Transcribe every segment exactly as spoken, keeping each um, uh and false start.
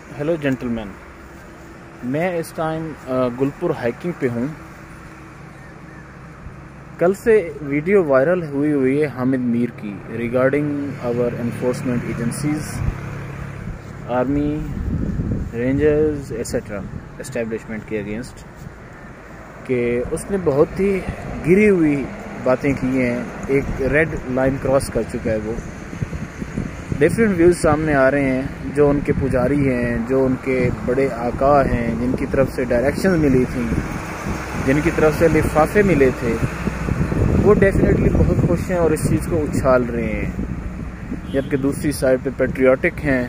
Hello gentleman, मैं इस time Gulpur hiking पे हूँ। कल से वीडियो वायरल हुई हुई है हामिद मीर की regarding our enforcement agencies, army, rangers etcetera establishment के अगेंस्ट, कि उसने बहुत ही गिरी हुई बातें की हैं। एक रेड लाइन क्रॉस कर चुका है वो। डिफरेंट व्यूज़ सामने आ रहे हैं। जो उनके पुजारी हैं, जो उनके बड़े आका हैं, जिनकी तरफ से डायरेक्शंस मिली थी, जिनकी तरफ से लिफाफे मिले थे, वो डेफिनेटली बहुत खुश हैं और इस चीज़ को उछाल रहे हैं। जबकि दूसरी साइड पे पेट्रियाटिक हैं,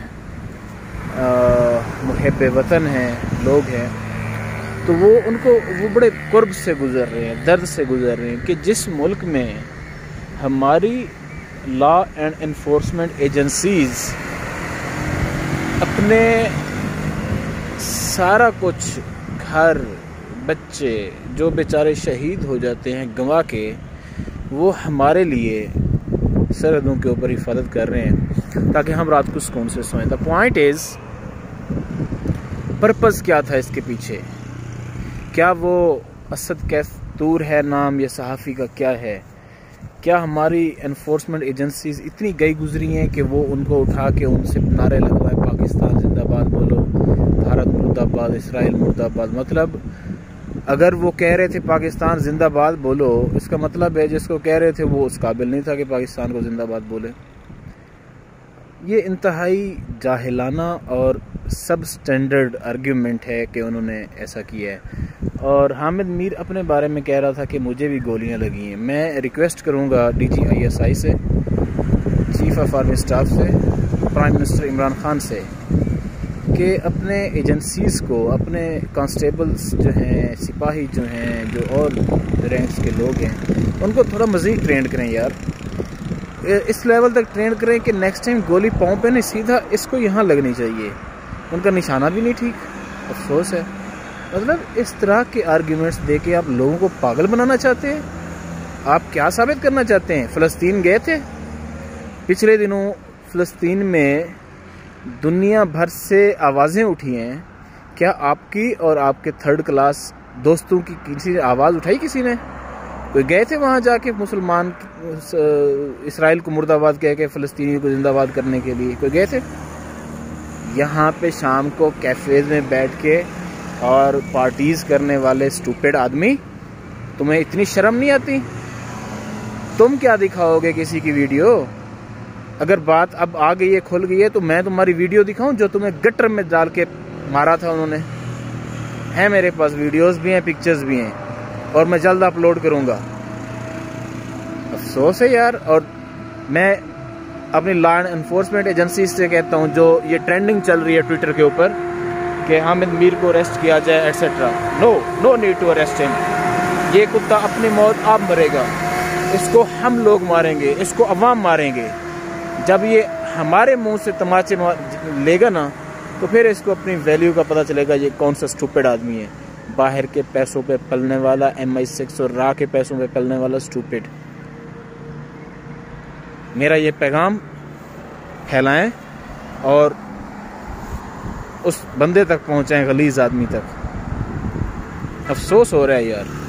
मुहब्बे वतन हैं, लोग हैं, तो वो उनको वो बड़े कुर्ब से गुज़र रहे हैं, दर्द से गुज़र रहे हैं कि जिस मुल्क में हमारी लॉ एंड एनफोर्समेंट एजेंसीज अपने सारा कुछ, घर, बच्चे जो बेचारे शहीद हो जाते हैं गंवा के, वो हमारे लिए सरहदों के ऊपर हिफाजत कर रहे हैं ताकि हम रात को सुकून से सोएं। द पॉइंट इज़, पर्पज़ क्या था इसके पीछे? क्या वो असद कैफतूर है नाम, या सहाफ़ी का क्या है? क्या हमारी एनफोर्समेंट एजेंसीज इतनी गई गुजरी हैं कि वो उनको उठा के उनसे नारे लगवाए, पाकिस्तान जिंदाबाद बोलो, भारत मुर्दाबाद, इसराइल मुर्दाबाद? मतलब अगर वो कह रहे थे पाकिस्तान जिंदाबाद बोलो, इसका मतलब है जिसको कह रहे थे वो उस काबिल नहीं था कि पाकिस्तान को जिंदाबाद बोले। ये इंतहाई जाहिलाना और सब स्टैंडर्ड आर्ग्यूमेंट है कि उन्होंने ऐसा किया है। और हामिद मीर अपने बारे में कह रहा था कि मुझे भी गोलियां लगी हैं। मैं रिक्वेस्ट करूंगा D G I S I से, चीफ ऑफ आर्मी स्टाफ से, प्राइम मिनिस्टर इमरान खान से, कि अपने एजेंसीज़ को, अपने कांस्टेबल्स जो हैं, सिपाही जो हैं, जो और रैंक्स के लोग हैं, उनको थोड़ा मज़ीद ट्रेंड करें यार। इस लेवल तक ट्रेंड करें कि नेक्स्ट टाइम गोली पाँव पे नहीं, सीधा इसको यहाँ लगनी चाहिए। उनका निशाना भी नहीं ठीक, अफसोस है। मतलब इस तरह के आर्ग्यूमेंट्स दे के आप लोगों को पागल बनाना चाहते हैं। आप क्या साबित करना चाहते हैं? फ़लस्तीन गए थे पिछले दिनों, फ़लस्तीन में दुनिया भर से आवाज़ें उठी हैं। क्या आपकी और आपके थर्ड क्लास दोस्तों की किसी ने आवाज़ उठाई? किसी ने? कोई गए थे वहाँ जाके मुसलमान इसराइल को मुर्दाबाद कह के फ़लस्तीनी को जिंदाबाद करने के लिए? कोई गए थे? यहाँ पे शाम को कैफ़ेज़ में बैठ के और पार्टीज़ करने वाले स्टूपिड आदमी, तुम्हें इतनी शर्म नहीं आती? तुम क्या दिखाओगे किसी की वीडियो? अगर बात अब आ गई है, खुल गई है, तो मैं तुम्हारी वीडियो दिखाऊं जो तुम्हें गटर में डाल के मारा था उन्होंने? है मेरे पास वीडियोस भी हैं, पिक्चर्स भी हैं, और मैं जल्द अपलोड करूंगा। अफसोस है यार। और मैं अपनी लॉ एनफोर्समेंट एजेंसी से कहता हूं, जो ये ट्रेंडिंग चल रही है ट्विटर के ऊपर कि हामिद मीर को अरेस्ट किया जाए etcetera, no no need to arrest him. ये कुत्ता अपनी मौत आप मरेगा, इसको हम लोग मारेंगे, इसको अवाम मारेंगे। जब ये हमारे मुंह से तमाचे लेगा ना, तो फिर इसको अपनी वैल्यू का पता चलेगा ये कौन सा स्टूपिड आदमी है। बाहर के पैसों पे पलने वाला, एम आई सिक्स और रा के पैसों पे पलने वाला स्टूपिड। मेरा ये पैगाम फैलाएं और उस बंदे तक पहुंचाएं, गलीज आदमी तक। अफसोस हो रहा है यार।